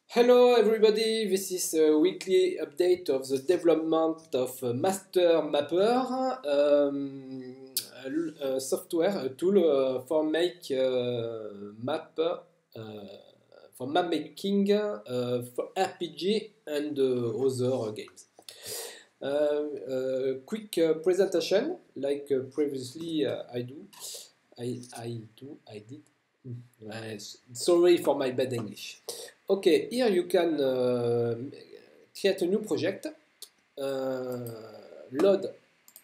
Hello everybody, this is a weekly update of the development of Master Mapper, a software, a tool for make map for map making for RPG and other games. Quick presentation, like previously I did. Sorry for my bad English. Okay, here you can create a new project, load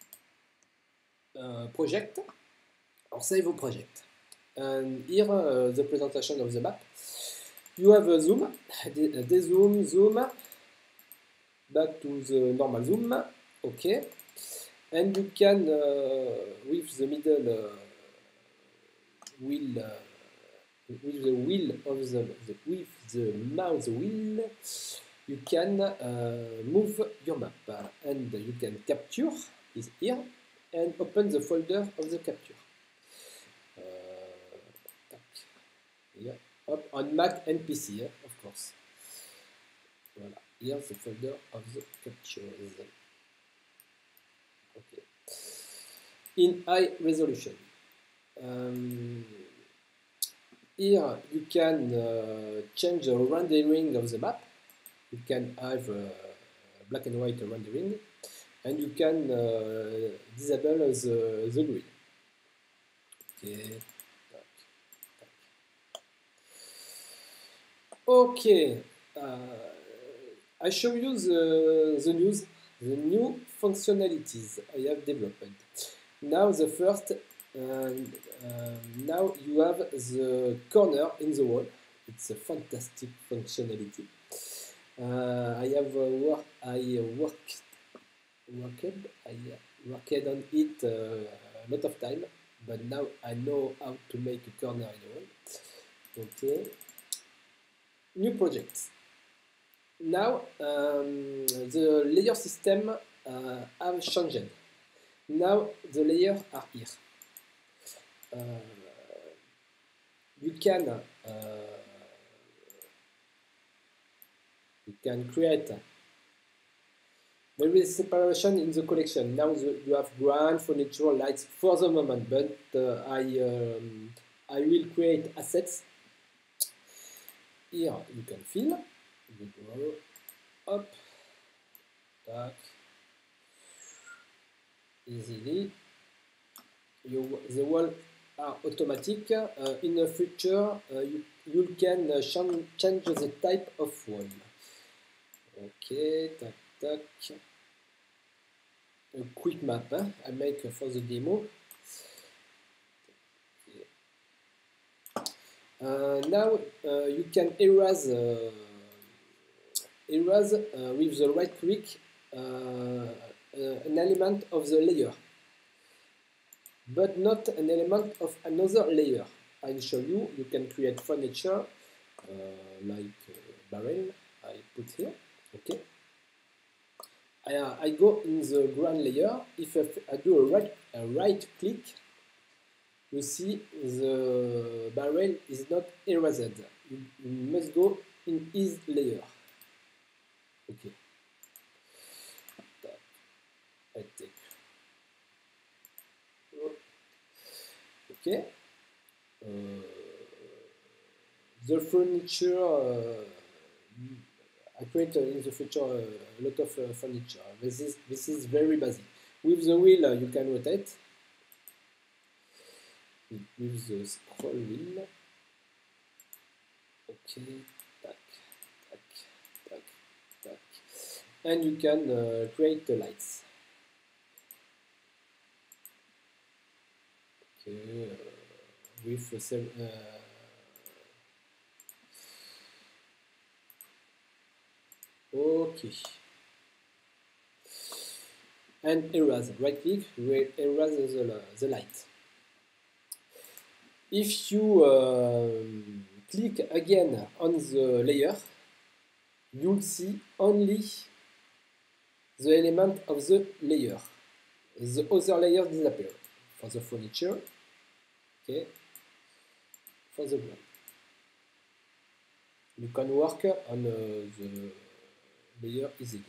project, or save a project. And here the presentation of the map. You have a zoom, zoom, back to the normal zoom, okay. And you can, with the middle wheel, with the wheel of with the mouse wheel, you can move your map, and you can capture is here and open the folder of the capture. Here, up on Mac and PC, of course. Voilà, here the folder of the captures. Okay. In high resolution. Here you can change the rendering of the map. You can have black and white rendering, and you can disable the grid. Okay. Okay. I show you the new functionalities I have developed. Now the first. Now you have the corner in the wall. It's a fantastic functionality. I worked on it a lot of time, but now I know how to make a corner in the wall. Okay. New projects. Now the layer system have changed. Now the layers are here. You can create there is separation in the collection. Now you have ground, furniture, lights for the moment, but I will create assets. Here you can fill. You go up, back, easily. The wall are automatic. In the future, you can change the type of wall. Okay, tac, tac. A quick map I make for the demo. Okay. Now you can erase with the right click an element of the layer, but not an element of another layer. I'll show you. You can create furniture like barrel I put here. Okay. I go in the ground layer. If I do a right click, you see the barrel is not erased. You must go in his layer. Okay. I take. Okay. The furniture. I create in the future a lot of furniture. This is very basic. With the wheel, you can rotate. With the scroll wheel. Okay, tac, tac, tac, tac. And you can create the lights. Okay, with okay. And erase, right click, erase the light. If you click again on the layer, you'll see only the element of the layer. The other layer disappears. For the furniture, okay, for the ground. you can work on the layer easily.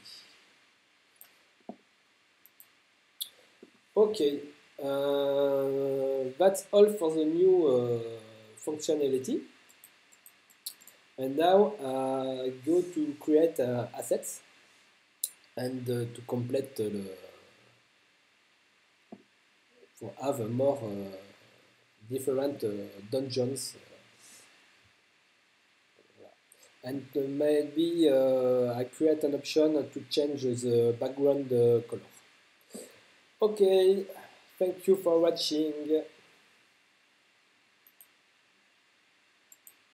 Okay, that's all for the new functionality. And now go to create assets and to complete for have a more different dungeons. And maybe I create an option to change the background color. Okay, thank you for watching.